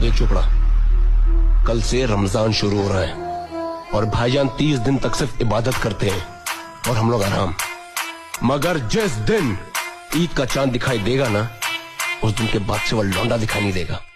एक चुपड़ा, कल से रमजान शुरू हो रहा है और भाईजान 30 दिन तक सिर्फ इबादत करते हैं और हम लोग आराम। मगर जिस दिन ईद का चांद दिखाई देगा ना, उस दिन के बाद से वो लौंडा दिखाई नहीं देगा।